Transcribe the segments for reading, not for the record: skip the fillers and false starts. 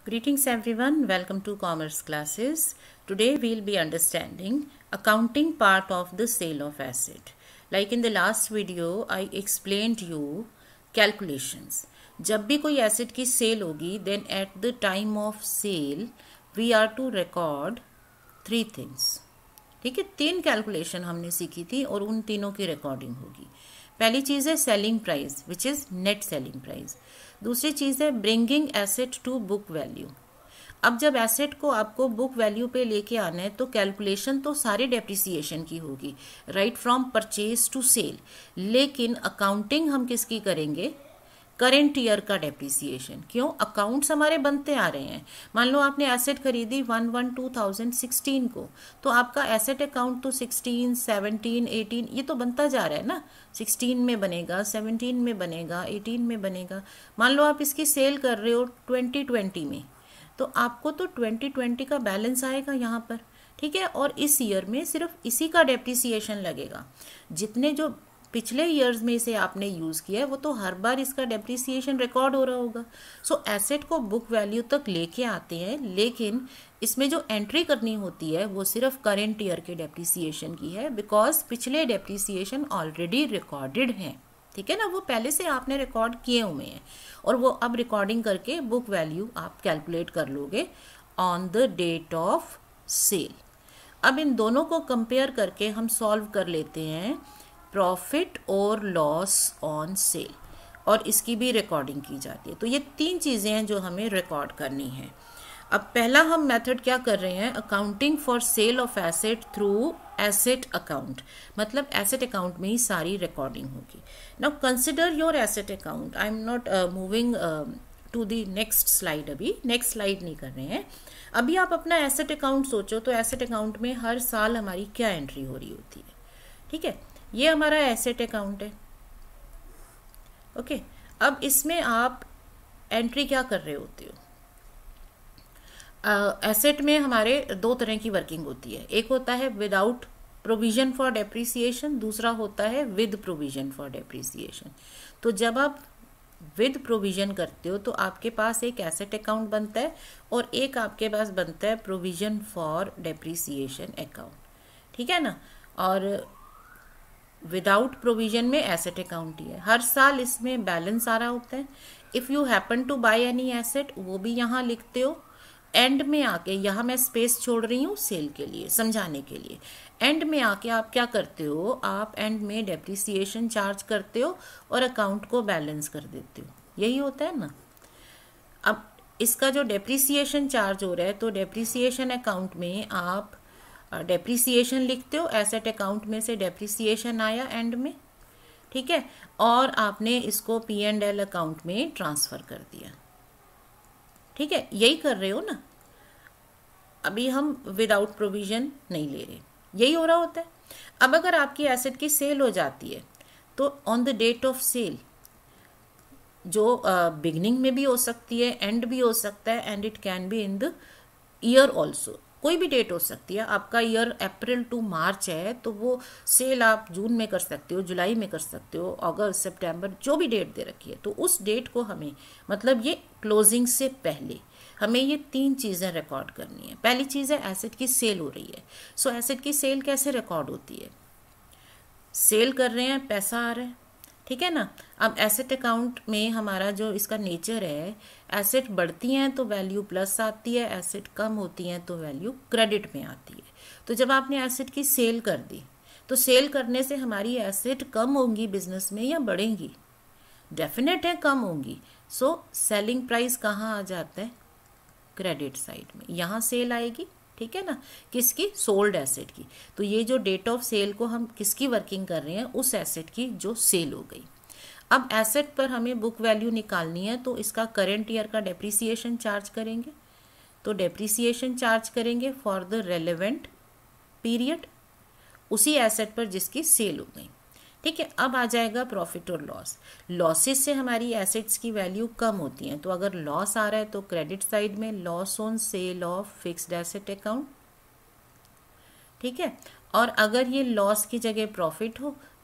Greetings everyone, welcome to Commerce classes. Today we'll be understanding accounting part of the sale of asset. Like in the last video, I explained you calculations. जब भी कोई asset की sale होगी, then at the time of sale, we are to record three things. ठीक है, 3 calculation हमने सीखी थी और उन तीनों की रिकॉर्डिंग होगी. पहली चीज़ है selling price which is net selling price. दूसरी चीज़ है bringing asset to book value. अब जब एसेट को आपको बुक वैल्यू पे लेके आना है तो कैलकुलेशन तो सारे डेप्रिसिएशन की होगी, right from purchase to sale. लेकिन अकाउंटिंग हम किसकी करेंगे? करेंट ईयर का डेप्रिसिएशन. क्यों? अकाउंट्स हमारे बनते आ रहे हैं. मान लो आपने एसेट खरीदी 1/1/2016 को, तो आपका एसेट अकाउंट तो 16, 17, 18 ये तो बनता जा रहा है ना. 16 में बनेगा, 17 में बनेगा, 18 में बनेगा. मान लो आप इसकी सेल कर रहे हो 2020 में, तो आपको तो 2020 का बैलेंस आएगा यहाँ पर. ठीक है, और इस ईयर में सिर्फ इसी का डेप्रिसिएशन लगेगा. जितने जो पिछले ईयर्स में इसे आपने यूज़ किया है वो तो हर बार इसका डेप्रिसिएशन रिकॉर्ड हो रहा होगा. सो एसेट को बुक वैल्यू तक लेके आते हैं, लेकिन इसमें जो एंट्री करनी होती है वो सिर्फ करेंट ईयर के डेप्रिसिएशन की है, बिकॉज पिछले डेप्रिसिएशन ऑलरेडी रिकॉर्डेड हैं. ठीक है ना, वो पहले से आपने रिकॉर्ड किए हुए हैं और वो अब रिकॉर्डिंग करके बुक वैल्यू आप कैलकुलेट कर लोगे on the date of sale. अब इन दोनों को कंपेयर करके हम सॉल्व कर लेते हैं प्रॉफिट और लॉस ऑन सेल, और इसकी भी रिकॉर्डिंग की जाती है. तो ये 3 चीज़ें हैं जो हमें रिकॉर्ड करनी है. अब पहला हम मेथड क्या कर रहे हैं? Accounting for sale of asset through asset account. मतलब एसेट अकाउंट में ही सारी रिकॉर्डिंग होगी. Now consider your asset account. I am not moving to the next slide. अभी नेक्स्ट स्लाइड नहीं कर रहे हैं. अभी आप अपना एसेट अकाउंट सोचो तो एसेट अकाउंट में हर साल हमारी क्या एंट्री हो रही होती है. ठीक है, ये हमारा एसेट अकाउंट है. ओके, अब इसमें आप एंट्री क्या कर रहे होते हो? एसेट में हमारे 2 तरह की वर्किंग होती है. एक होता है विदाउट प्रोविजन फॉर डेप्रिसिएशन, दूसरा होता है विद प्रोविजन फॉर डेप्रिसिएशन. तो जब आप विद प्रोविजन करते हो तो आपके पास एक एसेट अकाउंट बनता है और एक आपके पास बनता है प्रोविजन फॉर डेप्रिसिएशन अकाउंट. ठीक है ना. और विदाउट प्रोविजन में एसेट अकाउंट ही है. हर साल इसमें बैलेंस आ रहा होता है. If you happen to buy any asset, वो भी यहाँ लिखते हो. एंड में आके, यहाँ मैं स्पेस छोड़ रही हूँ सेल के लिए, समझाने के लिए. एंड में आके आप क्या करते हो? आप एंड में डेप्रिसिएशन चार्ज करते हो और अकाउंट को बैलेंस कर देते हो. यही होता है ना. अब इसका जो डेप्रिसिएशन चार्ज हो रहा है, तो डेप्रिसिएशन अकाउंट में आप डेप्रिसिएशन लिखते हो. एसेट अकाउंट में से डेप्रिसिएशन आया एंड में. ठीक है, और आपने इसको P&L अकाउंट में ट्रांसफ़र कर दिया. ठीक है, यही कर रहे हो ना. अभी हम विदाउट प्रोविजन नहीं ले रहे. यही हो रहा होता है. अब अगर आपकी एसेट की सेल हो जाती है तो on the date of sale, जो बिगनिंग में भी हो सकती है, एंड भी हो सकता है, and it can be in the year also. कोई भी डेट हो सकती है. आपका ईयर अप्रैल टू मार्च है तो वो सेल आप जून में कर सकते हो, जुलाई में कर सकते हो, अगस्त, सितंबर, जो भी डेट दे रखी है. तो उस डेट को हमें, मतलब ये क्लोजिंग से पहले हमें ये 3 चीज़ें रिकॉर्ड करनी है. पहली चीज़ है एसेट की सेल हो रही है. सो एसेट की सेल कैसे रिकॉर्ड होती है? सेल कर रहे हैं, पैसा आ रहा है. ठीक है ना. अब एसेट अकाउंट में हमारा जो इसका नेचर है, एसेट बढ़ती हैं तो वैल्यू प्लस आती है, एसेट कम होती हैं तो वैल्यू क्रेडिट में आती है. तो जब आपने एसेट की सेल कर दी तो सेल करने से हमारी एसेट कम होंगी बिजनेस में या बढ़ेंगी? डेफिनेट है कम होंगी. सो सेलिंग प्राइस कहाँ आ जाता है? क्रेडिट साइड में. यहाँ सेल आएगी. ठीक है ना. किसकी? सोल्ड एसेट की. तो ये जो डेट ऑफ सेल को हम किसकी वर्किंग कर रहे हैं? उस एसेट की जो सेल हो गई. अब एसेट पर हमें बुक वैल्यू निकालनी है तो इसका करंट ईयर का डेप्रिसिएशन चार्ज करेंगे. तो डेप्रिसिएशन चार्ज करेंगे फॉर द रेलेवेंट पीरियड उसी एसेट पर जिसकी सेल हो गई. ठीक है, अब आ जाएगा प्रॉफिट और लॉस. लॉसेस से हमारी एसेट्स की वैल्यू कम होती हैं. तो अगर लॉस आ रहा है तो क्रेडिट साइड में loss on sale of fixed asset account. ठीक है, और अगर ये लॉस की जगह प्रॉफिट हो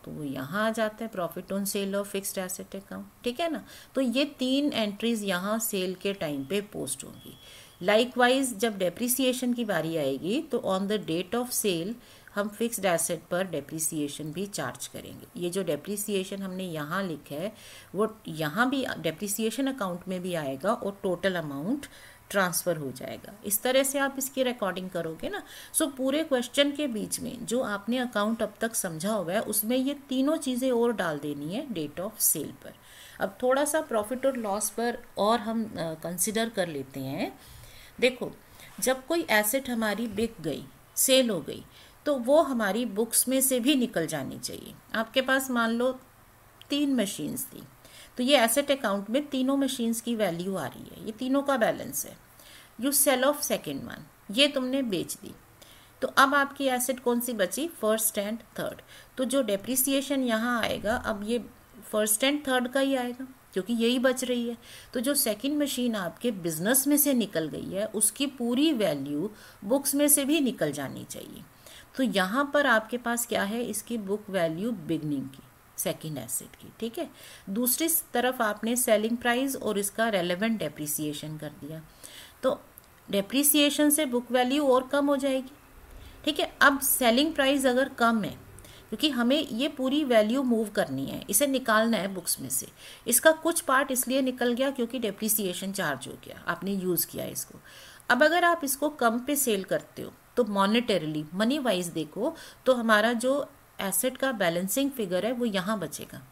तो वो यहाँ आ जाता है profit on sale of fixed asset account, ठीक है ना। तो ये 3 एंट्रीज यहाँ सेल के टाइम पे पोस्ट होंगी। लाइकवाइज जब डेप्रिसिएशन की बारी आएगी तो on the date of sale हम फिक्स्ड एसेट पर डेप्रिसिएशन भी चार्ज करेंगे। ये जो डेप्रिसिएशन हमने यहाँ लिखा है वो यहाँ भी डेप्रिसिएशन अकाउंट में भी आएगा और टोटल अमाउंट ट्रांसफ़र हो जाएगा। इस तरह से आप इसकी रिकॉर्डिंग करोगे ना। सो पूरे क्वेश्चन के बीच में जो आपने अकाउंट अब तक समझा हुआ है उसमें ये तीनों चीज़ें और डाल देनी है डेट ऑफ सेल पर। अब थोड़ा सा प्रॉफिट और लॉस पर और हम कंसिडर कर लेते हैं। देखो, जब कोई एसेट हमारी बिक गई, सेल हो गई, तो वो हमारी बुक्स में से भी निकल जानी चाहिए। आपके पास मान लो 3 मशीन्स थी, तो ये एसेट अकाउंट में तीनों मशीन्स की वैल्यू आ रही है, ये तीनों का बैलेंस है। You sale of second one, ये तुमने बेच दी, तो अब आपकी एसेट कौन सी बची? First and third. तो जो डेप्रिसिएशन यहाँ आएगा अब ये फर्स्ट एंड थर्ड का ही आएगा क्योंकि यही बच रही है। तो जो सेकंड मशीन आपके बिजनेस में से निकल गई है उसकी पूरी वैल्यू बुक्स में से भी निकल जानी चाहिए। तो यहाँ पर आपके पास क्या है? इसकी बुक वैल्यू बिगनिंग की, सेकंड एसेट की, ठीक है। दूसरी तरफ आपने सेलिंग प्राइस और इसका रेलेवेंट डेप्रिसिएशन कर दिया, तो डेप्रिसिएशन से बुक वैल्यू और कम हो जाएगी, ठीक है। अब सेलिंग प्राइस अगर कम है, क्योंकि हमें ये पूरी वैल्यू मूव करनी है, इसे निकालना है बुक्स में से, इसका कुछ पार्ट इसलिए निकल गया क्योंकि डेप्रिसिएशन चार्ज हो गया, आपने यूज़ किया इसको। अब अगर आप इसको कम पे सेल करते हो तो मॉनेटरीली, मनी वाइज देखो तो हमारा जो एसेट का बैलेंसिंग फिगर है वो यहाँ बचेगा,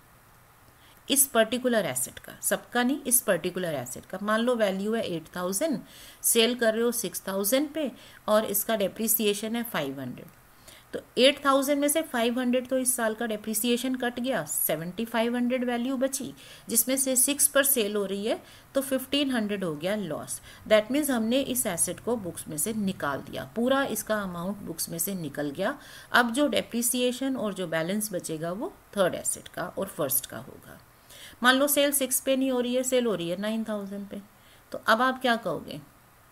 इस पर्टिकुलर एसेट का, सबका नहीं, इस पर्टिकुलर एसेट का। मान लो वैल्यू है 8000, सेल कर रहे हो 6000 पे और इसका डेप्रिसिएशन है 500, तो 8000 में से 500 तो इस साल का डेप्रिसिएशन कट गया, 7500 वैल्यू बची, जिसमें से 6 पर सेल हो रही है, तो 1500 हो गया लॉस। दैट मीन्स हमने इस एसेट को बुक्स में से निकाल दिया, पूरा इसका अमाउंट बुक्स में से निकल गया। अब जो डेप्रिसिएशन और जो बैलेंस बचेगा वो थर्ड एसेट का और फर्स्ट का होगा। मान लो सेल 6 पे नहीं हो रही है, सेल हो रही है 9000 पे, तो अब आप क्या कहोगे?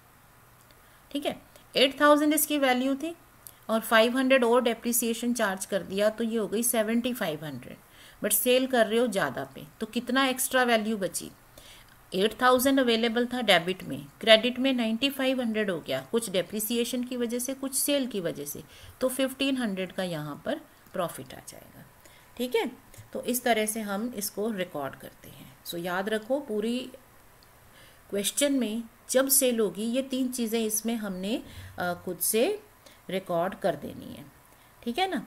ठीक है, 8000 इसकी वैल्यू थी और 500 और डेप्रिसिएशन चार्ज कर दिया, तो ये हो गई 7500, बट सेल कर रहे हो ज़्यादा पे, तो कितना एक्स्ट्रा वैल्यू बची? 8000 अवेलेबल था डेबिट में, क्रेडिट में 9500 हो गया, कुछ डेप्रिसिएशन की वजह से, कुछ सेल की वजह से, तो 1500 का यहाँ पर प्रॉफिट आ जाएगा, ठीक है। तो इस तरह से हम इसको रिकॉर्ड करते हैं। सो याद रखो, पूरी क्वेश्चन में जब सेल होगी ये 3 चीज़ें इसमें हमने खुद से रिकॉर्ड कर देनी है, ठीक है ना।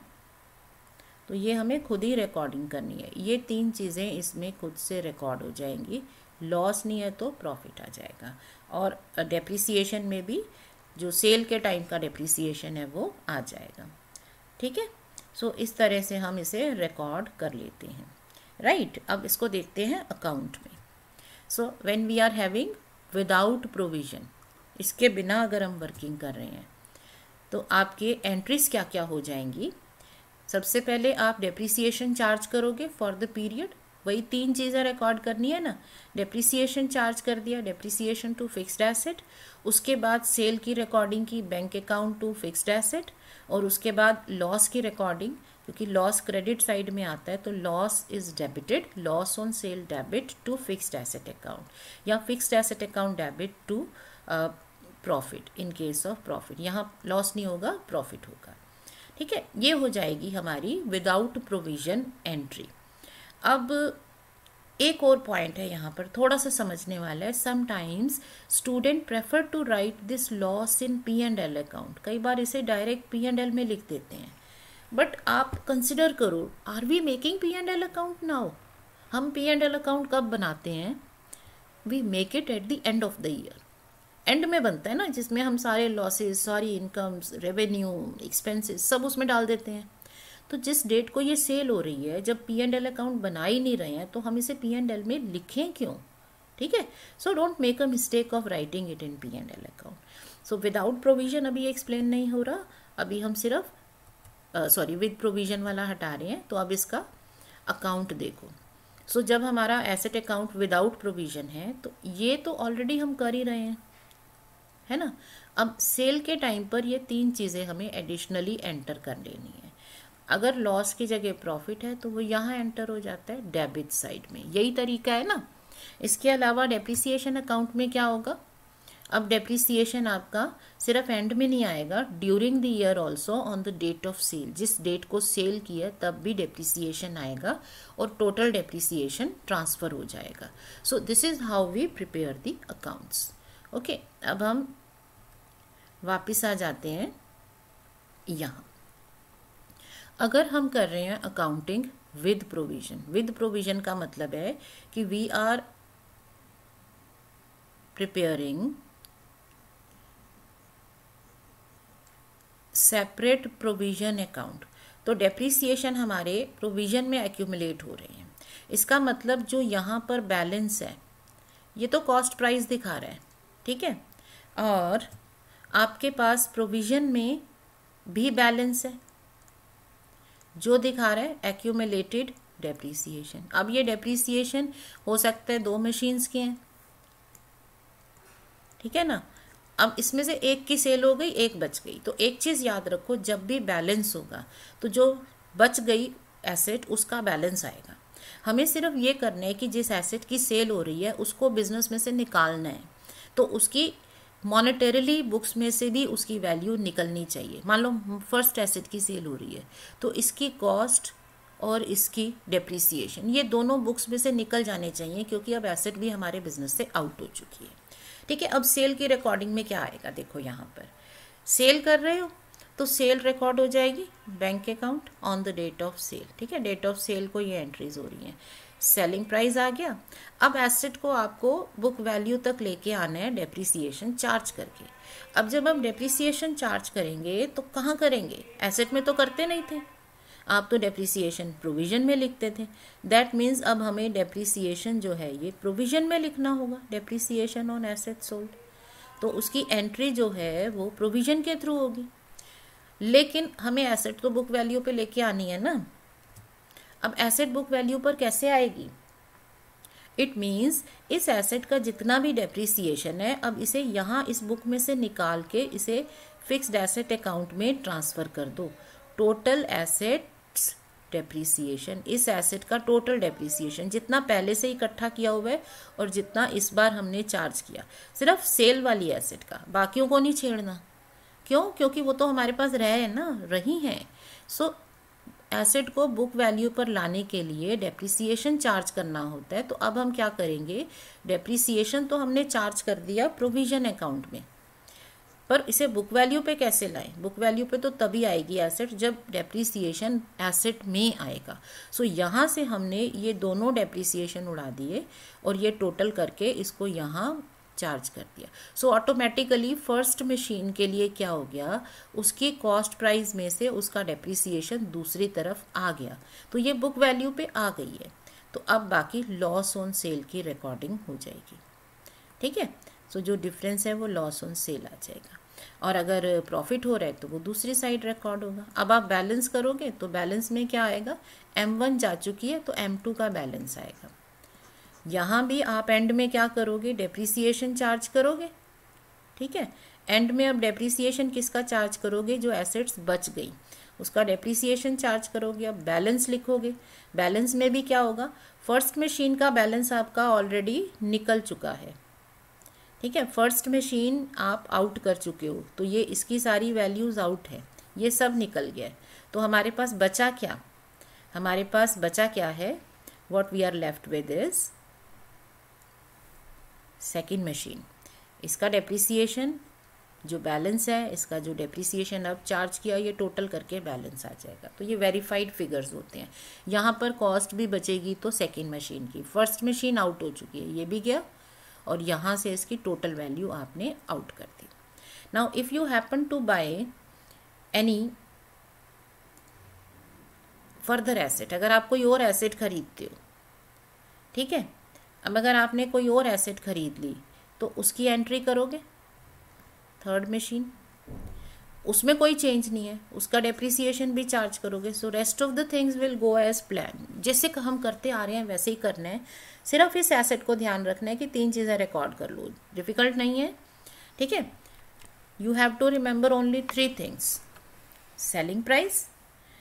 तो ये हमें खुद ही रिकॉर्डिंग करनी है, ये 3 चीज़ें इसमें खुद से रिकॉर्ड हो जाएंगी। लॉस नहीं है तो प्रॉफिट आ जाएगा, और डेप्रिसिएशन में भी जो सेल के टाइम का डेप्रिसिएशन है वो आ जाएगा, ठीक है। सो इस तरह से हम इसे रिकॉर्ड कर लेते हैं, राइट। अब इसको देखते हैं अकाउंट में। So when we are having without provision, इसके बिना अगर हम वर्किंग कर रहे हैं तो आपके एंट्रीज क्या क्या हो जाएंगी? सबसे पहले आप डेप्रिसिएशन चार्ज करोगे फॉर द पीरियड, वही 3 चीज़ें रिकॉर्ड करनी है ना। डेप्रिसिएशन चार्ज कर दिया, डेप्रिसिएशन टू फिक्स्ड एसेट, उसके बाद सेल की रिकॉर्डिंग की bank account to fixed asset, और उसके बाद लॉस की रिकॉर्डिंग, क्योंकि लॉस क्रेडिट साइड में आता है, तो loss is debited, loss on sale debit to fixed asset account, या fixed asset account debit to profit in case of profit. यहाँ लॉस नहीं होगा, प्रॉफिट होगा, ठीक है। ये हो जाएगी हमारी विदाउट प्रोविजन एंट्री। अब एक और पॉइंट है यहाँ पर, थोड़ा सा समझने वाला है। Sometimes student prefer to write this loss in P&L account, कई बार इसे डायरेक्ट P&L में लिख देते हैं, बट आप कंसिडर करो, are we making P&L account now? हम P&L अकाउंट कब बनाते हैं? We make it at the end of the year, end में बनता है ना, जिसमें हम सारे लॉसेस, सारी इनकम्स, रेवेन्यू, एक्सपेंसेस सब उसमें डाल देते हैं। तो जिस डेट को ये सेल हो रही है, जब P&L अकाउंट बना ही नहीं रहे हैं, तो हम इसे P&L में लिखें क्यों? ठीक है। So don't make a mistake of writing it in P&L account. So without provision अभी एक्सप्लेन नहीं हो रहा, अभी हम सिर्फ विद प्रोविजन वाला हटा रहे हैं। तो अब इसका अकाउंट देखो। सो जब हमारा एसेट अकाउंट विदाउट प्रोविजन है, तो ये तो ऑलरेडी हम कर ही रहे हैं, है ना। अब सेल के टाइम पर ये 3 चीज़ें हमें एडिशनली एंटर कर लेनी है। अगर लॉस की जगह प्रॉफिट है तो वो यहाँ एंटर हो जाता है डेबिट साइड में। यही तरीका है ना। इसके अलावा डेप्रिसिएशन अकाउंट में क्या होगा, अब डेप्रिसिएशन आपका सिर्फ एंड में नहीं आएगा, during the year also on the date of sale, जिस डेट को सेल किया तब भी डेप्रिसिएशन आएगा और टोटल डेप्रिसिएशन ट्रांसफर हो जाएगा। So this is how we prepare the accounts. Okay, अब हम वापस आ जाते हैं यहाँ। अगर हम कर रहे हैं accounting with provision, with provision का मतलब है कि we are preparing separate provision account, तो डेप्रिसिएशन हमारे प्रोविजन में एक्यूमुलेट हो रहे हैं। इसका मतलब जो यहाँ पर बैलेंस है ये तो कॉस्ट प्राइस दिखा रहा है, ठीक है, और आपके पास प्रोविजन में भी बैलेंस है जो दिखा रहा है एक्यूमुलेटेड डेप्रिसिएशन। अब ये डेप्रिसिएशन हो सकता है 2 मशीन्स के हैं, ठीक है ना। अब इसमें से एक की सेल हो गई, एक बच गई, तो एक चीज़ याद रखो, जब भी बैलेंस होगा तो जो बच गई एसेट उसका बैलेंस आएगा। हमें सिर्फ ये करना है कि जिस एसेट की सेल हो रही है उसको बिजनेस में से निकालना है, तो उसकी मॉनेटरीली बुक्स में से भी उसकी वैल्यू निकलनी चाहिए। मान लो फर्स्ट एसेट की सेल हो रही है तो इसकी कॉस्ट और इसकी डेप्रिसिएशन ये दोनों बुक्स में से निकल जाने चाहिए, क्योंकि अब एसेट भी हमारे बिजनेस से आउट हो चुकी है, ठीक है। अब सेल की रिकॉर्डिंग में क्या आएगा, देखो यहाँ पर सेल कर रहे हो तो सेल रिकॉर्ड हो जाएगी bank account on the date of sale, ठीक है। डेट ऑफ सेल को ये एंट्रीज हो रही हैं। सेलिंग प्राइस आ गया। अब एसेट को आपको बुक वैल्यू तक लेके आना है डेप्रिसिएशन चार्ज करके। अब जब हम डेप्रिसिएशन चार्ज करेंगे तो कहाँ करेंगे, एसेट में तो करते नहीं थे, आप तो डेप्रिसिएशन प्रोविजन में लिखते थे। दैट मीन्स अब हमें डेप्रिसिएशन जो है ये प्रोविजन में लिखना होगा, डेप्रिसिएशन ऑन एसेट सोल्ड, तो उसकी एंट्री जो है वो प्रोविजन के थ्रू होगी। लेकिन हमें एसेट तो बुक वैल्यू पे लेके आनी है ना। अब एसेट बुक वैल्यू पर कैसे आएगी, इट मीन्स इस एसेट का जितना भी डेप्रिसिएशन है अब इसे यहाँ इस बुक में से निकाल के इसे फिक्स्ड एसेट अकाउंट में ट्रांसफ़र कर दो। टोटल एसेट्स डेप्रिसिएशन, इस एसेट का टोटल डेप्रिसिएशन जितना पहले से इकट्ठा किया हुआ है और जितना इस बार हमने चार्ज किया, सिर्फ सेल वाली एसेट का, बाकियों को नहीं छेड़ना। क्यों, क्योंकि वो तो हमारे पास रही हैं। सो एसेट को बुक वैल्यू पर लाने के लिए डेप्रिसिएशन चार्ज करना होता है। तो अब हम क्या करेंगे, डेप्रिसिएशन तो हमने चार्ज कर दिया प्रोविजन अकाउंट में, पर इसे बुक वैल्यू पे कैसे लाएं, बुक वैल्यू पे तो तभी आएगी एसेट जब डेप्रिसिएशन एसेट में आएगा। सो यहाँ से हमने ये दोनों डेप्रिसिएशन उड़ा दिए और ये टोटल करके इसको यहाँ चार्ज कर दिया। सो ऑटोमेटिकली फर्स्ट मशीन के लिए क्या हो गया, उसकी कॉस्ट प्राइस में से उसका डेप्रिसिएशन दूसरी तरफ आ गया, तो ये बुक वैल्यू पे आ गई है। तो अब बाकी लॉस ऑन सेल की रिकॉर्डिंग हो जाएगी, ठीक है। सो जो डिफरेंस है वो लॉस ऑन सेल आ जाएगा, और अगर प्रॉफिट हो रहा है तो वो दूसरी साइड रिकॉर्ड होगा। अब आप बैलेंस करोगे तो बैलेंस में क्या आएगा, M1 जा चुकी है तो M2 का बैलेंस आएगा। यहाँ भी आप एंड में क्या करोगे, डेप्रिसिएशन चार्ज करोगे, ठीक है। एंड में अब डेप्रिसिएशन किसका चार्ज करोगे, जो एसेट्स बच गई उसका डेप्रिसिएशन चार्ज करोगे। अब बैलेंस लिखोगे, बैलेंस में भी क्या होगा, फर्स्ट मशीन का बैलेंस आपका ऑलरेडी निकल चुका है, ठीक है। फर्स्ट मशीन आप आउट कर चुके हो, तो ये इसकी सारी वैल्यूज़ आउट है, ये सब निकल गया है। तो हमारे पास बचा क्या, हमारे पास बचा क्या है, what we are left with is second machine. इसका डेप्रिसिएशन जो बैलेंस है, इसका जो डेप्रिसिएशन अब चार्ज किया, ये टोटल करके बैलेंस आ जाएगा। तो ये वेरीफाइड फिगर्स होते हैं। यहाँ पर कॉस्ट भी बचेगी तो सेकेंड मशीन की, फर्स्ट मशीन आउट हो चुकी है, ये भी गया, और यहाँ से इसकी टोटल वैल्यू आपने आउट कर दी। Now if you happen to buy any further asset, अगर आप कोई और एसेट खरीदते हो, ठीक है। अब अगर आपने कोई और एसेट खरीद ली तो उसकी एंट्री करोगे थर्ड मशीन, उसमें कोई चेंज नहीं है, उसका डेप्रिसिएशन भी चार्ज करोगे। So rest of the things will go as plan, जैसे हम करते आ रहे हैं वैसे ही करना है। सिर्फ इस एसेट को ध्यान रखना है कि 3 चीज़ें रिकॉर्ड कर लो, डिफिकल्ट नहीं है, ठीक है। You have to remember only 3 things, selling price,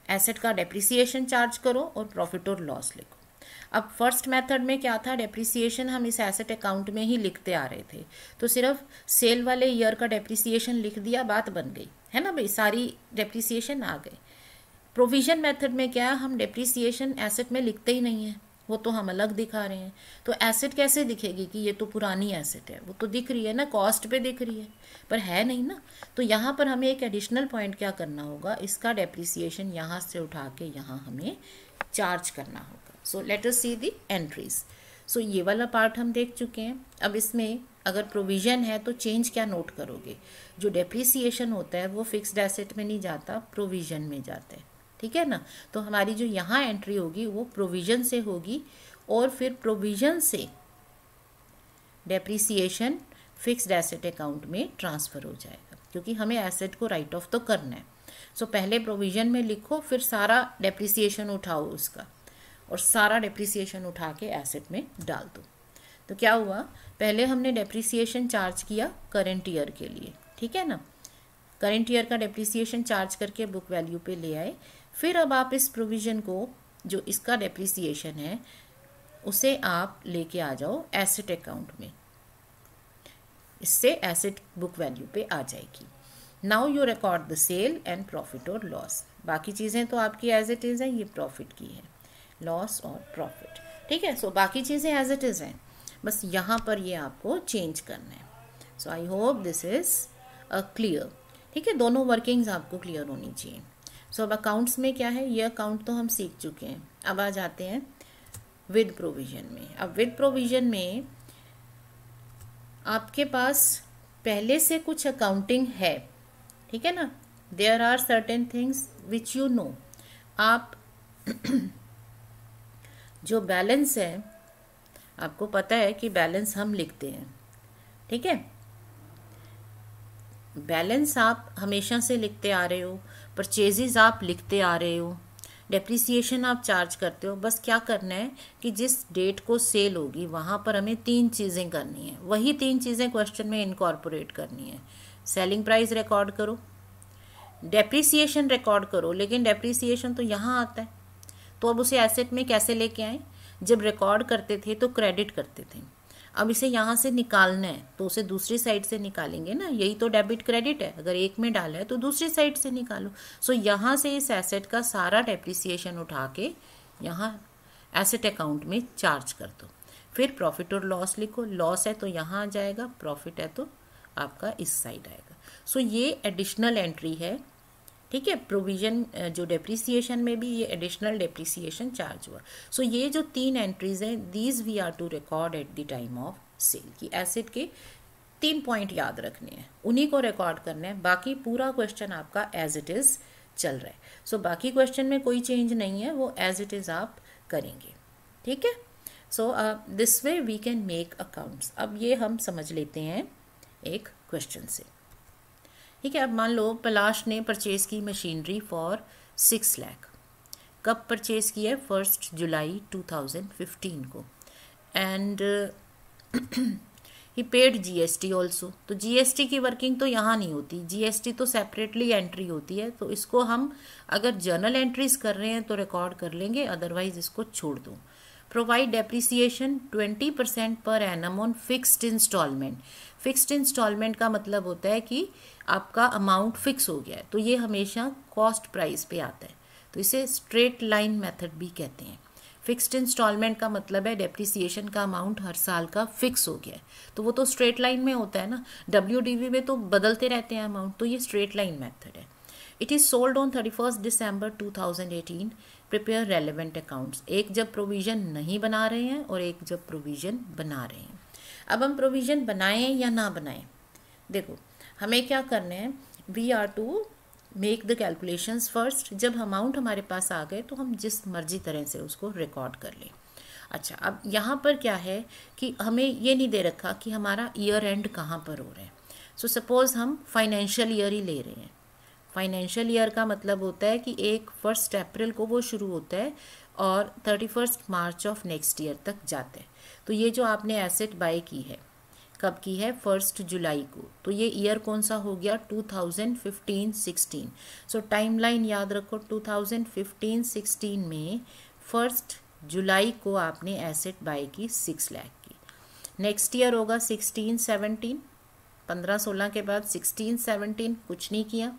asset का डेप्रिसिएशन चार्ज करो और प्रॉफिट और लॉस लिखो। अब फर्स्ट मेथड में क्या था, डेप्रिसिएशन हम इस एसेट अकाउंट में ही लिखते आ रहे थे, तो सिर्फ सेल वाले ईयर का डेप्रिसिएशन लिख दिया, बात बन गई, है ना भाई, सारी डेप्रिसिएशन आ गई। प्रोविजन मेथड में क्या है, हम डेप्रिसिएशन एसेट में लिखते ही नहीं है, वो तो हम अलग दिखा रहे हैं। तो एसेट कैसे दिखेगी कि ये तो पुरानी एसेट है, वो तो दिख रही है ना, कॉस्ट पे दिख रही है, पर है नहीं ना। तो यहाँ पर हमें एक एडिशनल पॉइंट क्या करना होगा, इसका डेप्रिसिएशन यहाँ से उठा के यहाँ हमें चार्ज करना होगा। सो लेट अस सी दी एंट्रीज। सो ये वाला पार्ट हम देख चुके हैं। अब इसमें अगर प्रोविजन है तो चेंज क्या नोट करोगे, जो डेप्रिसिएशन होता है वो फिक्स्ड एसेट में नहीं जाता, प्रोविजन में जाता है, ठीक है ना। तो हमारी जो यहाँ एंट्री होगी वो प्रोविजन से होगी, और फिर प्रोविजन से डेप्रिसिएशन फिक्स्ड एसेट अकाउंट में ट्रांसफ़र हो जाएगा, क्योंकि हमें एसेट को राइट ऑफ तो करना है। सो पहले प्रोविजन में लिखो, फिर सारा डेप्रिसिएशन उठाओ उसका, और सारा डेप्रिसिएशन उठा के एसेट में डाल दो। तो क्या हुआ, पहले हमने डेप्रिसिएशन चार्ज किया करंट ईयर के लिए, ठीक है ना, करंट ईयर का डेप्रिसिएशन चार्ज करके बुक वैल्यू पे ले आए। फिर अब आप इस प्रोविजन को, जो इसका डेप्रिसिएशन है, उसे आप लेके आ जाओ एसेट अकाउंट में, इससे एसेट बुक वैल्यू पे आ जाएगी। Now you record the sale and profit और लॉस। बाकी चीज़ें तो आपकी एज इट इज़ है, ये प्रॉफिट की है, लॉस और प्रॉफिट, ठीक है। सो बाकी चीज़ें एज इट इज़ हैं, बस यहाँ पर ये आपको चेंज करना है। So I hope this is clear, ठीक है, दोनों वर्किंग्स आपको क्लियर होनी चाहिए। सो अब अकाउंट्स में क्या है, ये अकाउंट तो हम सीख चुके हैं। अब आ जाते हैं विद प्रोविजन में। अब विद प्रोविजन में आपके पास पहले से कुछ अकाउंटिंग है, ठीक है ना, there are certain things which you know. आप जो बैलेंस है, आपको पता है कि बैलेंस हम लिखते हैं, ठीक है, बैलेंस आप हमेशा से लिखते आ रहे हो, परचेजेस आप लिखते आ रहे हो, डेप्रिसिएशन आप चार्ज करते हो। बस क्या करना है कि जिस डेट को सेल होगी वहाँ पर हमें 3 चीज़ें करनी है, वही 3 चीज़ें क्वेश्चन में इनकॉर्पोरेट करनी है। सेलिंग प्राइस रिकॉर्ड करो, डेप्रिसिएशन रिकॉर्ड करो, लेकिन डेप्रिसिएशन तो यहाँ आता है, तो अब उसे एसेट में कैसे लेके आए, जब रिकॉर्ड करते थे तो क्रेडिट करते थे, अब इसे यहाँ से निकालना है तो उसे दूसरी साइड से निकालेंगे ना, यही तो डेबिट क्रेडिट है, अगर एक में डाला है तो दूसरी साइड से निकालो। सो यहाँ से इस एसेट का सारा डेप्रिसिएशन उठा के यहाँ एसेट अकाउंट में चार्ज कर दो। फिर प्रॉफिट और लॉस लिखो, लॉस है तो यहाँ आ जाएगा, प्रॉफिट है तो आपका इस साइड आएगा। सो ये एडिशनल एंट्री है, ठीक है, प्रोविजन जो डेप्रिसिएशन में भी ये एडिशनल डेप्रिसिएशन चार्ज हुआ। सो ये जो 3 एंट्रीज हैं, these we are to record at the time of sale. की एसेट के 3 पॉइंट याद रखने हैं, उन्हीं को रिकॉर्ड करना है, बाकी पूरा क्वेश्चन आपका एज इट इज़ चल रहा है। सो बाकी क्वेश्चन में कोई चेंज नहीं है, वो एज इट इज़ आप करेंगे, ठीक है। So this way we can make accounts. अब ये हम समझ लेते हैं एक क्वेश्चन से, ठीक है। अब मान लो पलाश ने परचेज़ की मशीनरी फॉर 6 लाख। कब परचेज़ किया है, 1 जुलाई 2015 को, and he paid GST also. तो जीएसटी की वर्किंग तो यहाँ नहीं होती, जीएसटी तो सेपरेटली एंट्री होती है, तो इसको हम अगर जर्नल एंट्रीज कर रहे हैं तो रिकॉर्ड कर लेंगे, अदरवाइज इसको छोड़ दो। Provide depreciation 20% per annum on fixed installment. Fixed installment का मतलब होता है कि आपका अमाउंट फिक्स हो गया है, तो ये हमेशा कॉस्ट प्राइस पे आता है, तो इसे स्ट्रेट लाइन मेथड भी कहते हैं। फिक्स्ड इंस्टॉलमेंट का मतलब है डेप्रिसिएशन का अमाउंट हर साल का फिक्स हो गया है, तो वो तो स्ट्रेट लाइन में होता है ना, डब्ल्यूडीवी में तो बदलते रहते हैं अमाउंट, तो ये स्ट्रेट लाइन मेथड है। It is sold on 31 December 2018। Prepare relevant accounts, एक जब प्रोविज़न नहीं बना रहे हैं और एक जब प्रोविज़न बना रहे हैं। अब हम प्रोविज़न बनाएं या ना बनाएं, देखो हमें क्या करना है, we are to make the calculations first. जब अमाउंट हमारे पास आ गए तो हम जिस मर्जी तरह से उसको रिकॉर्ड कर लें। अच्छा, अब यहाँ पर क्या है कि हमें ये नहीं दे रखा कि हमारा ईयर एंड कहाँ पर हो रहा है। सो सपोज़ हम फाइनेंशियल ईयर ही ले रहे हैं। फाइनेंशियल ईयर का मतलब होता है कि 1 अप्रैल को वो शुरू होता है और 31 मार्च ऑफ नेक्स्ट ईयर तक जाता है। तो ये जो आपने एसेट बाय की है, कब की है, 1 जुलाई को। तो ये ईयर कौन सा हो गया, 2015-16। सो टाइमलाइन याद रखो, 2015-16 में 1 जुलाई को आपने एसेट बाय की 6 लाख की। नेक्स्ट ईयर होगा 16-17, 15-16 के बाद 16-17 कुछ नहीं किया।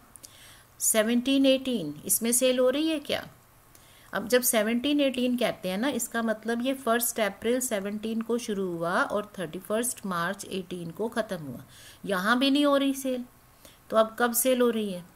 17-18 इसमें सेल हो रही है क्या? अब जब 17-18 कहते हैं ना, इसका मतलब ये 1 अप्रैल 17 को शुरू हुआ और 31 मार्च 18 को ख़त्म हुआ। यहाँ भी नहीं हो रही सेल, तो अब कब सेल हो रही है,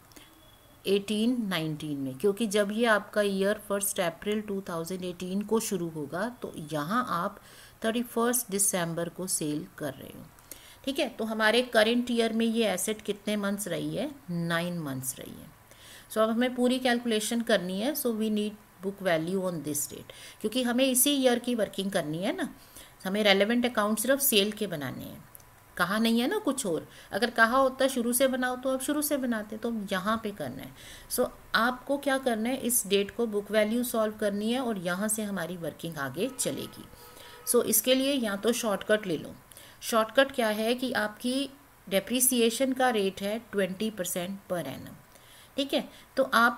18-19 में, क्योंकि जब ये आपका ईयर 1 अप्रैल 2018 को शुरू होगा तो यहाँ आप 31 दिसंबर को सेल कर रहे हो। ठीक है, तो हमारे करंट ईयर में ये एसेट कितने मंथ्स रही है, 9 मंथ्स रही है। सो अब हमें पूरी कैलकुलेशन करनी है। So we need book value on this date, क्योंकि हमें इसी ईयर की वर्किंग करनी है ना। हमें रेलेवेंट अकाउंट सिर्फ सेल के बनाने हैं, कहा नहीं है ना कुछ और। अगर कहा होता शुरू से बनाओ तो अब शुरू से बनाते, तो यहाँ पे करना है। सो आपको क्या करना है, इस डेट को बुक वैल्यू सॉल्व करनी है और यहाँ से हमारी वर्किंग आगे चलेगी। सो इसके लिए या तो शॉर्टकट ले लो। शॉर्टकट क्या है कि आपकी डेप्रीसिएशन का रेट है 20% पर एनम। ठीक है, तो आप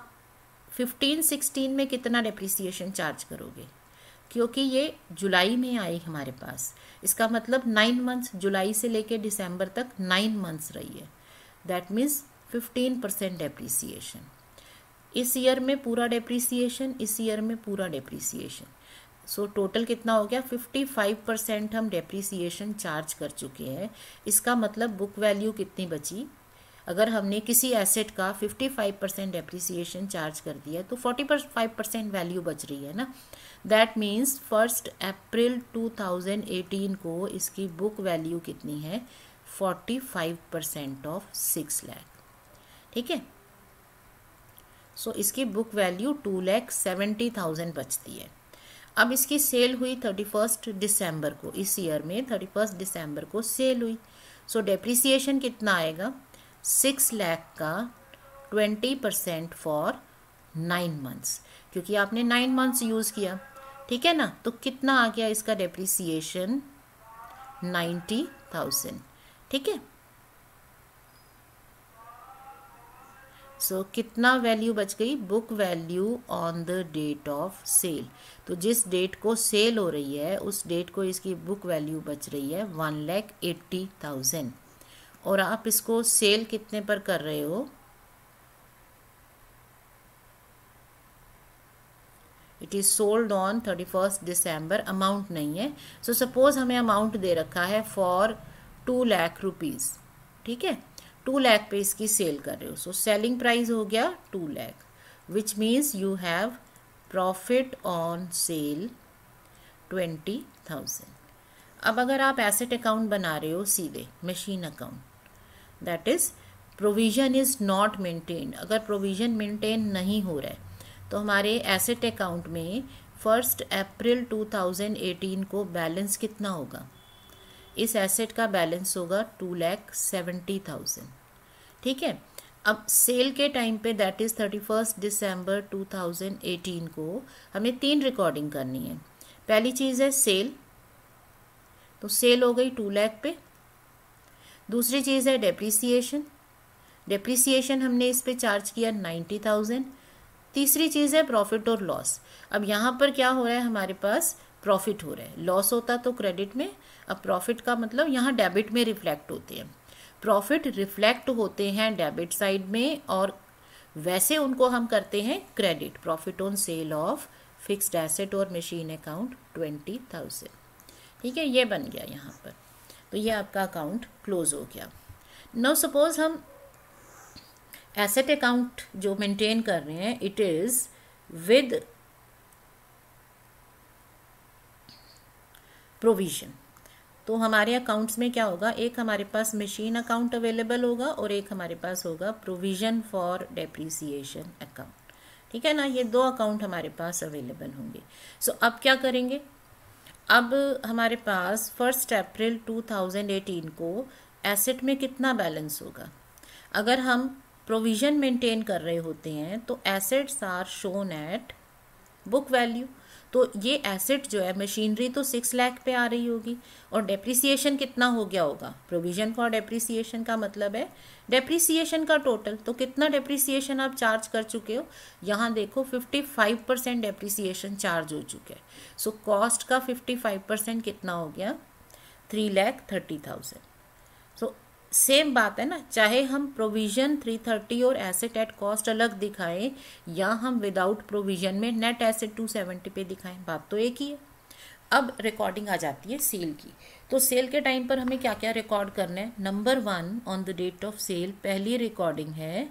15-16 में कितना डेप्रीसिएशन चार्ज करोगे, क्योंकि ये जुलाई में आई हमारे पास, इसका मतलब 9 मंथ्स, जुलाई से लेके दिसंबर तक 9 मंथ्स रही है। That means 15% depreciation. इस ईयर में पूरा डेप्रीसिएशन, इस ईयर में पूरा डेप्रीसिएशन। सो टोटल कितना हो गया, 55% हम डेप्रीसिएशन चार्ज कर चुके हैं। इसका मतलब बुक वैल्यू कितनी बची, अगर हमने किसी एसेट का 55% डेप्रीसिएशन चार्ज कर दिया तो 45% वैल्यू बच रही है ना। दैट मीन्स 1 अप्रैल 2018 को इसकी बुक वैल्यू कितनी है, 45% ऑफ 6 लाख। ठीक है, सो इसकी बुक वैल्यू 2,70,000 बचती है। अब इसकी सेल हुई 31 दिसंबर को, इस ईयर में 31 दिसंबर को सेल हुई। सो डेप्रीसिएशन कितना आएगा, 6 लाख का 20% फॉर 9 मंथ्स, क्योंकि आपने 9 मंथ्स यूज़ किया। ठीक है ना, तो कितना आ गया इसका डेप्रीसिएशन, 90,000। ठीक है, सो कितना वैल्यू बच गई, book value on the date of sale. तो जिस डेट को सेल हो रही है उस डेट को इसकी बुक वैल्यू बच रही है 1,80,000। और आप इसको सेल कितने पर कर रहे हो, it is sold on 31 December, amount नहीं है। सो सपोज हमें अमाउंट दे रखा है फॉर 2 लाख रुपीज़। ठीक है, 2 लाख पे इसकी सेल कर रहे हो। सो सेलिंग प्राइस हो गया 2 lakh, which means you have profit on sale 20,000। अब अगर आप एसेट अकाउंट बना रहे हो सीधे machine account, that is provision is not maintained, अगर प्रोविजन मेंटेन नहीं हो रहा है तो हमारे एसेट अकाउंट में 1 अप्रैल 2018 को बैलेंस कितना होगा, इस एसेट का बैलेंस होगा 2,70,000। ठीक है, अब सेल के टाइम पे दैट इज 31 दिसंबर 2018 को हमें 3 रिकॉर्डिंग करनी है। पहली चीज़ है सेल, तो सेल हो गई 2 लाख पे। दूसरी चीज़ है डेप्रीसिएशन, डेप्रीसिएशन हमने इस पे चार्ज किया 90,000। तीसरी चीज़ है प्रॉफिट और लॉस। अब यहाँ पर क्या हो रहा है, हमारे पास प्रॉफिट हो रहा है, लॉस होता तो क्रेडिट में, अब प्रॉफिट का मतलब यहाँ डेबिट में रिफ्लेक्ट होते हैं। प्रॉफिट रिफ्लेक्ट होते हैं डेबिट साइड में, और वैसे उनको हम करते हैं credit, profit on sale of fixed asset और मशीन अकाउंट 20,000। ठीक है, ये बन गया यहाँ पर, तो ये आपका अकाउंट क्लोज हो गया। नाउ सपोज हम एसेट अकाउंट जो मेंटेन कर रहे हैं, इट इज़ विद प्रोविजन। तो हमारे अकाउंट्स में क्या होगा, एक हमारे पास मशीन अकाउंट अवेलेबल होगा और एक हमारे पास होगा प्रोविजन फॉर डेप्रीसिएशन अकाउंट। ठीक है ना, ये 2 अकाउंट हमारे पास अवेलेबल होंगे। सो अब क्या करेंगे, अब हमारे पास 1 अप्रैल 2018 को एसेट में कितना बैलेंस होगा। अगर हम प्रोविजन मेंटेन कर रहे होते हैं तो assets are shown at book value, तो ये एसेट जो है मशीनरी तो 6 लाख पे आ रही होगी, और डेप्रिसिएशन कितना हो गया होगा, प्रोविजन फॉर डेप्रिसिएशन का मतलब है डेप्रिसिएशन का टोटल। तो कितना डेप्रिसिएशन आप चार्ज कर चुके हो, यहाँ देखो 55% डेप्रिसिएशन चार्ज हो चुके हैं। सो कॉस्ट का 55% कितना हो गया, 3,30,000। सो सेम बात है ना, चाहे हम प्रोविजन 330 और एसेट एट कॉस्ट अलग दिखाएं, या हम विदाउट प्रोविजन में नेट एसेट 270 पे दिखाएं, बात तो एक ही है। अब रिकॉर्डिंग आ जाती है सेल की। तो सेल के टाइम पर हमें क्या क्या रिकॉर्ड करना है। Number 1, on the date of sale पहली रिकॉर्डिंग है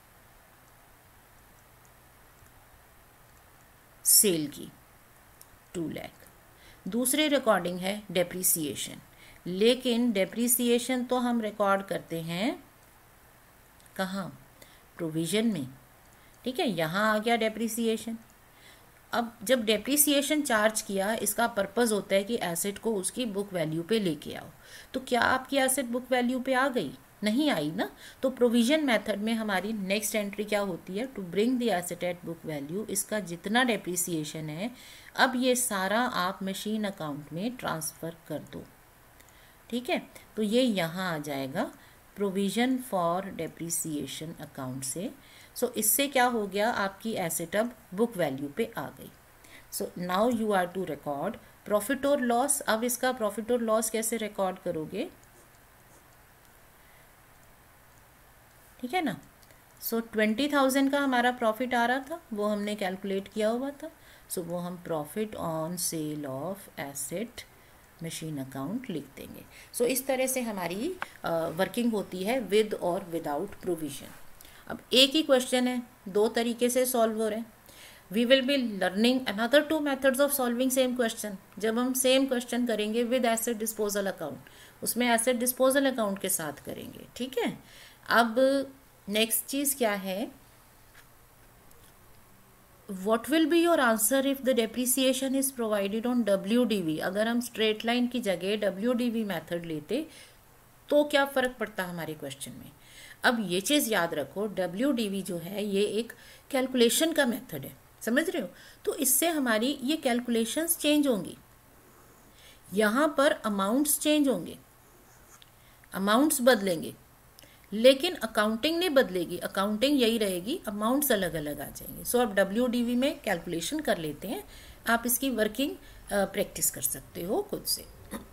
सेल की 2 लाख। दूसरी रिकॉर्डिंग है डेप्रिसिएशन, लेकिन डेप्रिसिएशन तो हम रिकॉर्ड करते हैं कहाँ, प्रोविजन में। ठीक है, यहाँ आ गया डेप्रिसिएशन। अब जब डेप्रिसिएशन चार्ज किया, इसका पर्पस होता है कि एसेट को उसकी बुक वैल्यू पे लेके आओ। तो क्या आपकी एसेट बुक वैल्यू पे आ गई, नहीं आई ना। तो प्रोविजन मेथड में हमारी नेक्स्ट एंट्री क्या होती है, to bring the asset at book value. इसका जितना डेप्रिसिएशन है, अब ये सारा आप मशीन अकाउंट में ट्रांसफ़र कर दो। ठीक है, तो ये यहाँ आ जाएगा प्रोविजन फॉर डेप्रिसिएशन अकाउंट से। सो इससे क्या हो गया, आपकी एसेट अब बुक वैल्यू पे आ गई। So now you are to record profit और लॉस। अब इसका प्रॉफिट और लॉस कैसे रिकॉर्ड करोगे, ठीक है ना। सो 20,000 का हमारा प्रॉफिट आ रहा था, वो हमने कैलकुलेट किया हुआ था। सो वो हम profit on sale of asset machine account लिख देंगे। सो इस तरह से हमारी वर्किंग होती है विद और विदाउट प्रोविजन। अब एक ही क्वेश्चन है, दो तरीके से सॉल्व हो रहे हैं। We will be learning another 2 methods of solving same question. जब हम सेम क्वेश्चन करेंगे विद एसेट डिस्पोजल अकाउंट, उसमें एसेट डिस्पोजल अकाउंट के साथ करेंगे। ठीक है, अब नेक्स्ट चीज क्या है, what will be your answer if the depreciation is provided on WDV। अगर हम स्ट्रेट लाइन की जगह WDV मेथड लेते तो क्या फर्क पड़ता हमारे क्वेश्चन में। अब ये चीज़ याद रखो, WDV जो है ये एक कैलकुलेशन का मेथड है, समझ रहे हो। तो इससे हमारी ये कैलकुलेशंस चेंज होंगी, यहाँ पर अमाउंट्स चेंज होंगे, अमाउंट्स बदलेंगे, लेकिन अकाउंटिंग नहीं बदलेगी, अकाउंटिंग यही रहेगी, अमाउंट्स अलग अलग आ जाएंगे। सो अब WDV में कैलकुलेशन कर लेते हैं, आप इसकी वर्किंग प्रैक्टिस कर सकते हो खुद से।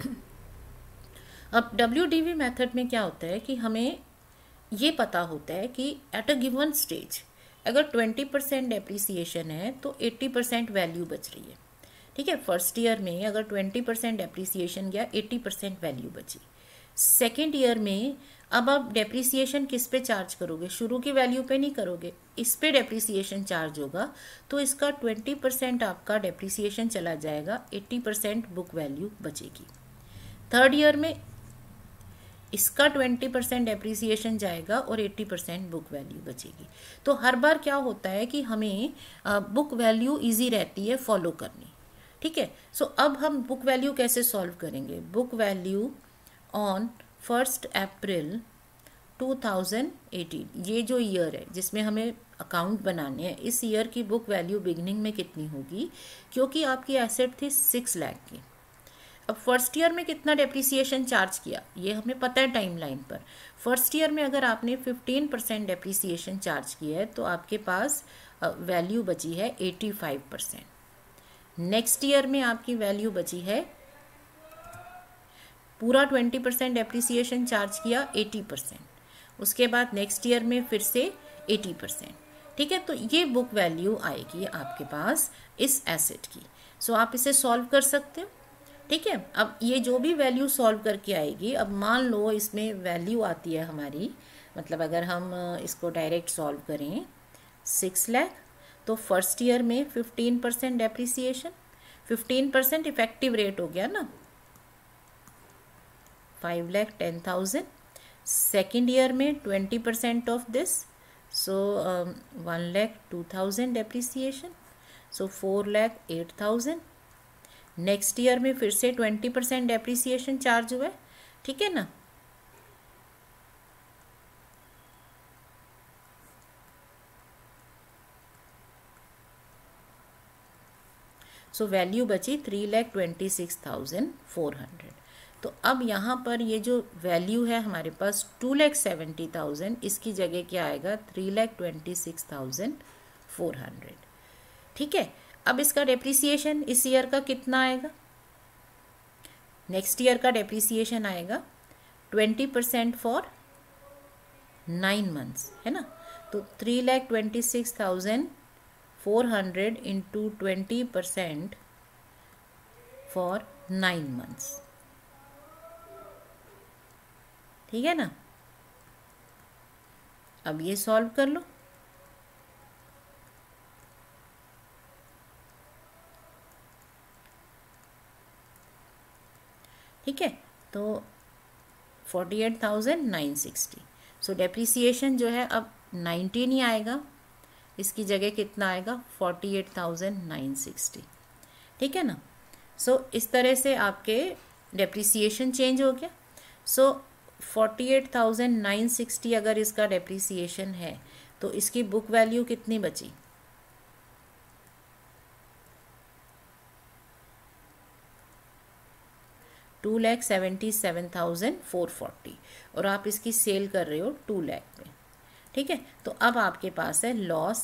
अब WDV मेथड में क्या होता है कि हमें ये पता होता है कि एट अ गिवन स्टेज अगर 20% डेप्रिसिएशन है तो 80% वैल्यू बच रही है। ठीक है, फर्स्ट ईयर में अगर 20% डेप्रिसिएशन गया, 80% वैल्यू बची। सेकेंड ईयर में अब आप डेप्रिसिएशन किस पे चार्ज करोगे, शुरू की वैल्यू पे नहीं करोगे, इस पे डेप्रिसिएशन चार्ज होगा। तो इसका 20% आपका डेप्रिसिएशन चला जाएगा, 80% बुक वैल्यू बचेगी। थर्ड ईयर में इसका 20% डेप्रिसिएशन जाएगा और 80% बुक वैल्यू बचेगी। तो हर बार क्या होता है कि हमें बुक वैल्यू ईजी रहती है फॉलो करनी। ठीक है, सो अब हम बुक वैल्यू कैसे सॉल्व करेंगे। बुक वैल्यू ऑन 1 अप्रैल 2018, ये जो ईयर है जिसमें हमें अकाउंट बनाने हैं, इस ईयर की बुक वैल्यू बिगनिंग में कितनी होगी, क्योंकि आपकी एसेट थी 6 लाख की। अब फर्स्ट ईयर में कितना डेप्रिसिएशन चार्ज किया ये हमें पता है टाइम लाइन पर। फर्स्ट ईयर में अगर आपने 15% डेप्रिसिएशन चार्ज किया है तो आपके पास वैल्यू बची है 85%। नेक्स्ट ईयर में आपकी वैल्यू बची है, पूरा 20% डेप्रिसिएशन चार्ज किया 80%, उसके बाद नेक्स्ट ईयर में फिर से 80%। ठीक है, तो ये बुक वैल्यू आएगी आपके पास इस एसेट की। सो आप इसे सॉल्व कर सकते हो। ठीक है, अब ये जो भी वैल्यू सॉल्व करके आएगी, अब मान लो इसमें वैल्यू आती है हमारी, मतलब अगर हम इसको डायरेक्ट सॉल्व करें 6 लाख, तो फर्स्ट ईयर में 15% डेप्रिसिएशन, 15% इफेक्टिव रेट हो गया ना, 5,10,000। सेकेंड ईयर में 20% of this, so 1,02,000 depreciation, so 4,08,000। Next year में फिर से 20% डेप्रिसिएशन चार्ज हुआ है। ठीक है ना, सो वैल्यू बची 3,26,400। तो अब यहाँ पर ये जो वैल्यू है हमारे पास 2,70,000, इसकी जगह क्या आएगा 3,26,400। ठीक है, अब इसका डेप्रिसिएशन इस ईयर का कितना आएगा, नेक्स्ट ईयर का डेप्रिसिएशन आएगा 20% फॉर 9 मंथ्स, है ना। तो 3,26,400 इंटू 20% फॉर 9 मंथ्स, ठीक है ना। अब ये सॉल्व कर लो। ठीक है, तो 48,960। सो डेप्रिसिएशन जो है अब 19 ही आएगा, इसकी जगह कितना आएगा 48,960। ठीक है ना। सो इस तरह से आपके डेप्रिसिएशन चेंज हो गया। सो 48,960 अगर इसका डेप्रिसिएशन है तो इसकी बुक वैल्यू कितनी बची, 2,77,440, और आप इसकी सेल कर रहे हो 2 लाख में। ठीक है, तो अब आपके पास है लॉस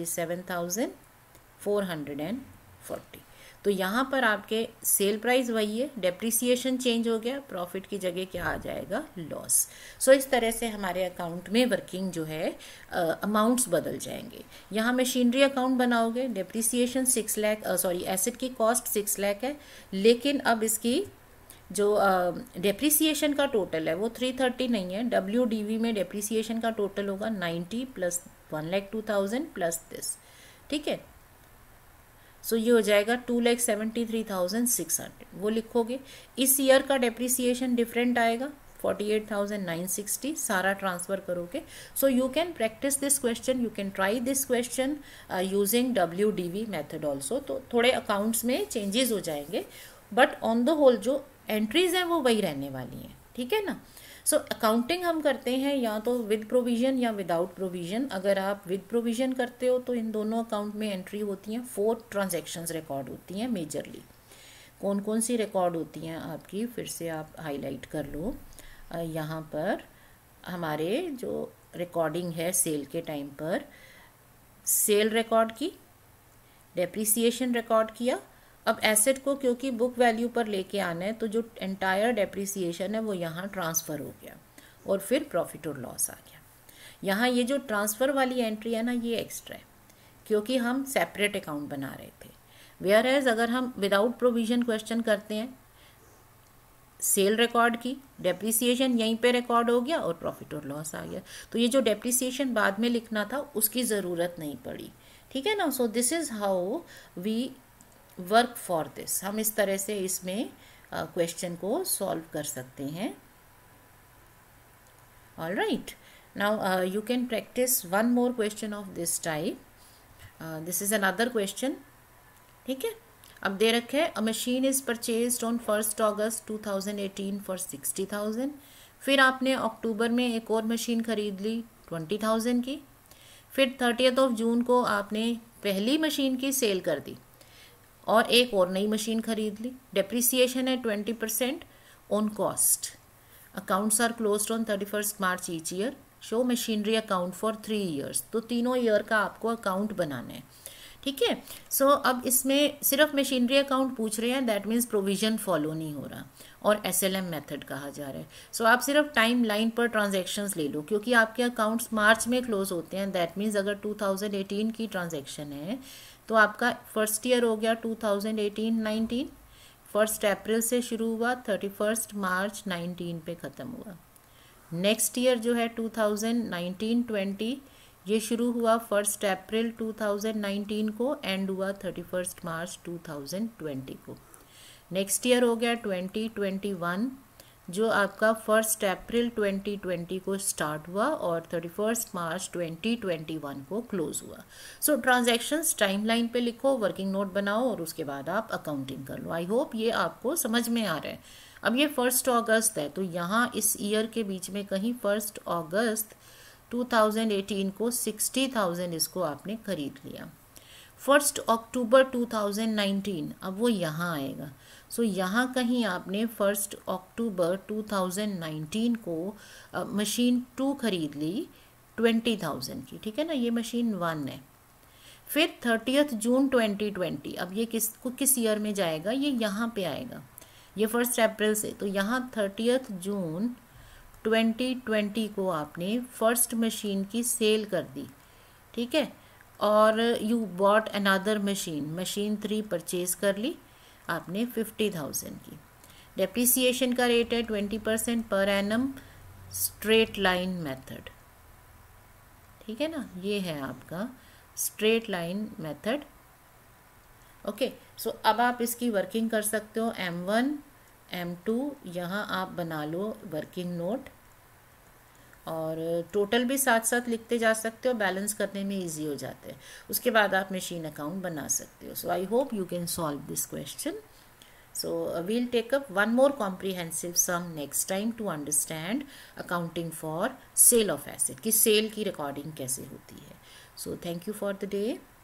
77,440। तो यहाँ पर आपके सेल प्राइस वही है, डेप्रिसिएशन चेंज हो गया, प्रॉफिट की जगह क्या आ जाएगा लॉस। सो इस तरह से हमारे अकाउंट में वर्किंग जो है अमाउंट्स बदल जाएंगे। यहाँ मशीनरी अकाउंट बनाओगे, डेप्रिसिएशन 6 लाख एसेट की कॉस्ट 6 लाख है, लेकिन अब इसकी जो डेप्रिसिएशन का टोटल है वो 330 नहीं है। WDV में डेप्रिसिएशन का टोटल होगा 90 प्लस 1,02,000 प्लस दिस। ठीक है, सो ये हो जाएगा 2,73,600, वो लिखोगे। इस ईयर का डेप्रिसिएशन डिफरेंट आएगा 48,960, सारा ट्रांसफर करोगे। So you can practice this question, you can try this question using WDV method also. तो थोड़े अकाउंट्स में चेंजेस हो जाएंगे, बट ऑन द होल जो एंट्रीज हैं वो वही रहने वाली हैं। ठीक है ना। सो अकाउंटिंग हम करते हैं या तो विद प्रोविजन या विदाउट प्रोविजन। अगर आप विद प्रोविजन करते हो तो इन दोनों अकाउंट में एंट्री होती हैं, 4 ट्रांजैक्शंस रिकॉर्ड होती हैं मेजरली। कौन कौन सी रिकॉर्ड होती हैं आपकी, फिर से आप हाईलाइट कर लो। यहाँ पर हमारे जो रिकॉर्डिंग है सेल के टाइम पर, सेल रिकॉर्ड की, डेप्रिसिएशन रिकॉर्ड किया। अब एसेट को क्योंकि बुक वैल्यू पर लेके आना है तो जो एंटायर डेप्रिसिएशन है वो यहाँ ट्रांसफ़र हो गया और फिर प्रॉफिट और लॉस आ गया। यहाँ ये जो ट्रांसफ़र वाली एंट्री है ना, ये एक्स्ट्रा है क्योंकि हम सेपरेट अकाउंट बना रहे थे। वेयर एज अगर हम विदाउट प्रोविजन क्वेश्चन करते हैं, सेल रिकॉर्ड की, डेप्रिसिएशन यहीं पे रिकॉर्ड हो गया और प्रॉफिट और लॉस आ गया। तो ये जो डेप्रिसिएशन बाद में लिखना था उसकी ज़रूरत नहीं पड़ी। ठीक है ना। So this is how we work for this. हम इस तरह से इसमें क्वेश्चन को सॉल्व कर सकते हैं। All right, now you can practice one more question of this type. This is another question. ठीक है, अब दे रखे है a machine is purchased on 1 August 2018 for 60,000। फिर आपने अक्टूबर में एक और मशीन खरीद ली 20,000 की। फिर 30 जून को आपने पहली मशीन की सेल कर दी और एक और नई मशीन खरीद ली। डेप्रिसिएशन है 20% on cost. Accounts are closed on 31 March each year. Show machinery account for 3 years. तो तीनों ईयर का आपको अकाउंट बनाना है। ठीक है। सो अब इसमें सिर्फ मशीनरी अकाउंट पूछ रहे हैं, दैट मीन्स प्रोविजन फॉलो नहीं हो रहा और SLM मेथड कहा जा रहा है। सो आप सिर्फ टाइम लाइन पर ट्रांजैक्शंस ले लो क्योंकि आपके अकाउंट्स मार्च में क्लोज होते हैं। दैट मीन्स अगर 2018 की ट्रांजैक्शन है तो आपका फर्स्ट ईयर हो गया 2018-19, 1 अप्रैल से शुरू हुआ, 31 मार्च 19 पे ख़त्म हुआ। नेक्स्ट ईयर जो है 2019-20 ये शुरू हुआ 1 अप्रैल 2019 को, एंड हुआ 31 मार्च 2020 को। नेक्स्ट ईयर हो गया 2021 जो आपका 1 अप्रैल 2020 को स्टार्ट हुआ और 31 मार्च 2021 को क्लोज हुआ। सो ट्रांजैक्शंस टाइमलाइन पे लिखो, वर्किंग नोट बनाओ और उसके बाद आप अकाउंटिंग कर लो। आई होप ये आपको समझ में आ रहा है। अब ये 1 अगस्त है तो यहाँ इस ईयर के बीच में कहीं 1 अगस्त 2018 को 60,000 इसको आपने खरीद लिया। 1 अक्टूबर 2019, अब वो यहाँ आएगा। सो यहाँ कहीं आपने 1 अक्टूबर 2019 को मशीन 2 खरीद ली 20,000 की, ठीक है ना, ये मशीन 1 है। फिर 30 जून 2020, अब ये किस ईयर में जाएगा, ये यहाँ पे आएगा, ये 1 अप्रैल से, तो यहाँ 30 जून 2020 को आपने फर्स्ट मशीन की सेल कर दी, ठीक है, और you bought another machine 3 purchase कर ली आपने 50,000 की। डेप्रिसिएशन का रेट है 20% per annum, straight line method, ठीक है ना, ये है आपका straight line method. Okay, so अब आप इसकी वर्किंग कर सकते हो। M1 M2 यहाँ आप बना लो वर्किंग नोट, और टोटल भी साथ साथ लिखते जा सकते हो, बैलेंस करने में इजी हो जाते हैं। उसके बाद आप मशीन अकाउंट बना सकते हो। So I hope you can solve this question. So we'll take up one more comprehensive sum next time to understand accounting for sale of asset, कि सेल की रिकॉर्डिंग कैसे होती है। So thank you for the day.